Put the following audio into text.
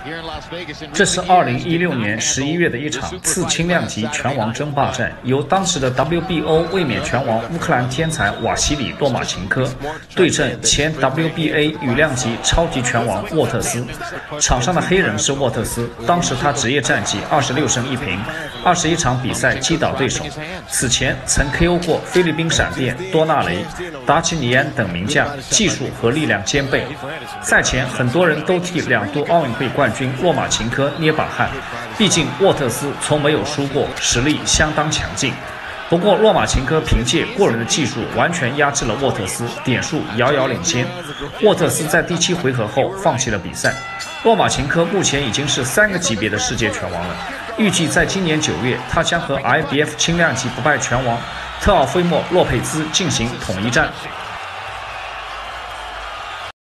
这是2016年11月的一场次轻量级拳王争霸战，由当时的 WBO 卫冕拳王乌克兰天才瓦西里·洛马琴科对阵前 WBA 羽量级超级拳王沃特斯。场上的黑人是沃特斯，当时他职业战绩26胜1平，21场比赛击倒对手。此前曾 KO 过菲律宾闪电、多纳雷、达奇尼安等名将，技术和力量兼备。赛前很多人都替2度奥运会冠军洛马琴科捏把汗，毕竟沃特斯从没有输过，实力相当强劲。不过洛马琴科凭借过人的技术完全压制了沃特斯，点数遥遥领先。沃特斯在第7回合后放弃了比赛。洛马琴科目前已经是3个级别的世界拳王了，预计在今年9月，他将和 IBF 轻量级不败拳王特奥菲莫·洛佩兹进行统一战。